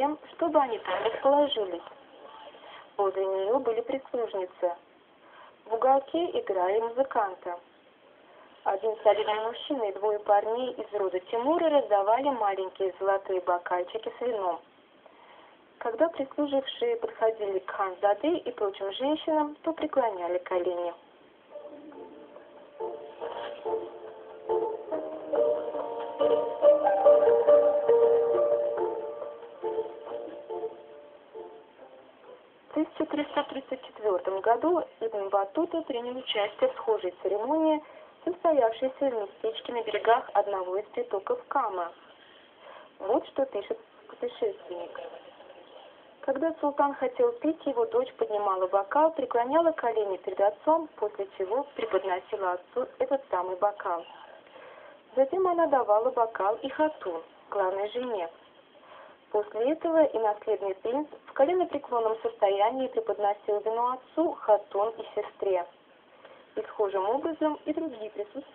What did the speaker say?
тем, чтобы они там расположились. Возле нее были прислужницы. В уголке играли музыканты. Один солидный мужчина и двое парней из рода Тимура раздавали маленькие золотые бокальчики с вином. Когда прислужившие подходили к ханзаде и прочим женщинам, то преклоняли колени. В 1334 году Ибн Баттута принял участие в схожей церемонии, состоявшейся в местечке на берегах одного из притоков Кама. Вот что пишет путешественник. Когда султан хотел пить, его дочь поднимала бокал, преклоняла колени перед отцом, после чего преподносила отцу этот самый бокал. Затем она давала бокал и хатун, главной жене. После этого и наследный принц в коленопреклонном состоянии преподносил вино отцу, хатун и сестре. И схожим образом и другие присутствующие